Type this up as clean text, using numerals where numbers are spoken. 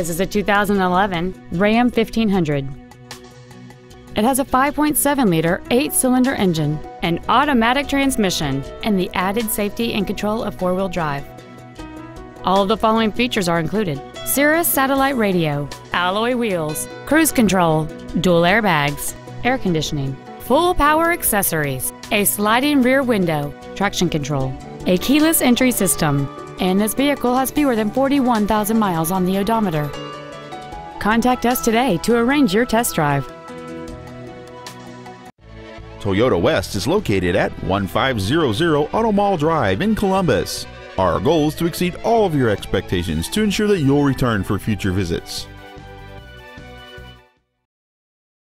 This is a 2011 Ram 1500. It has a 5.7-liter 8-cylinder engine, an automatic transmission, and the added safety and control of 4-wheel drive. All of the following features are included: Sirius satellite radio, alloy wheels, cruise control, dual airbags, air conditioning, full power accessories, a sliding rear window, traction control, a keyless entry system, and this vehicle has fewer than 41,000 miles on the odometer. Contact us today to arrange your test drive. Toyota West is located at 1500 Auto Mall Drive in Columbus. Our goal is to exceed all of your expectations to ensure that you'll return for future visits.